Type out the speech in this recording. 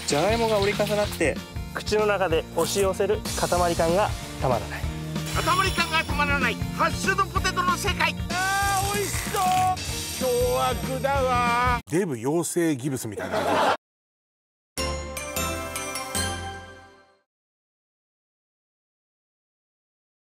じゃがいもが折り重なって口の中で押し寄せる塊感がたまらない。 塊感がたまらないハッシュドポテトの世界。あー美味しそう。凶悪だわ。 デブ養成ギブスみたいな